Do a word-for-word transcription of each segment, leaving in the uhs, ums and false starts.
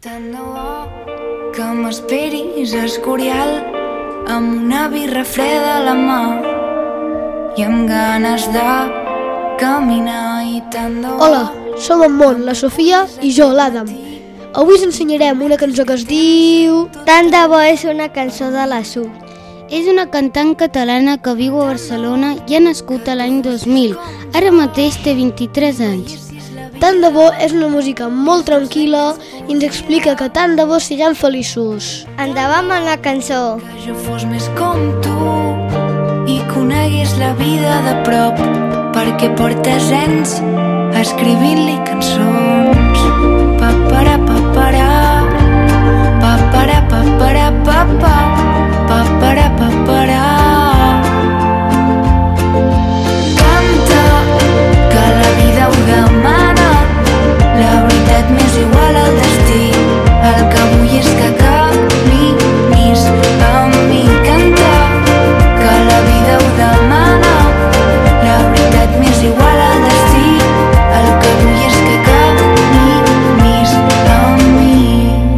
Tant de bo que m'esperis a Escorial amb una birra freda a la mà i amb ganes de caminar i tant de bo... Hola, som en Mont, la Sofia i jo, l'Adam. Avui us ensenyarem una cançó que es diu... Tant de bo és una cançó de la Su. És una cantant catalana que viu a Barcelona i ha nascut a l'any dos mil. Ara mateix té vint-i-tres anys. Tant de bo és una música molt tranquil·la i ens explica que tant de bo siguem feliços. Endavant amb la cançó. Que jo fos més com tu i conegués la vida de prop, perquè portes anys escrivint-li cançons. Papara, papara, papara, papara, papa, papara, papara. Canta, que la vida ho demana, la veritat m'és igual al destí, el que vull és que caminis amb mi. Canta, que la vida ho demana, la veritat m'és igual al destí, el que vull és que caminis amb mi.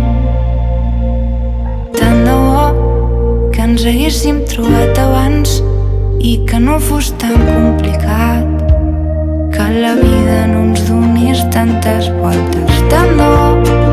Tant de bo que ens haguéssim trobat abans i que no fos tan complicat, que la vida no ens donés tantes voltes. Tant de bo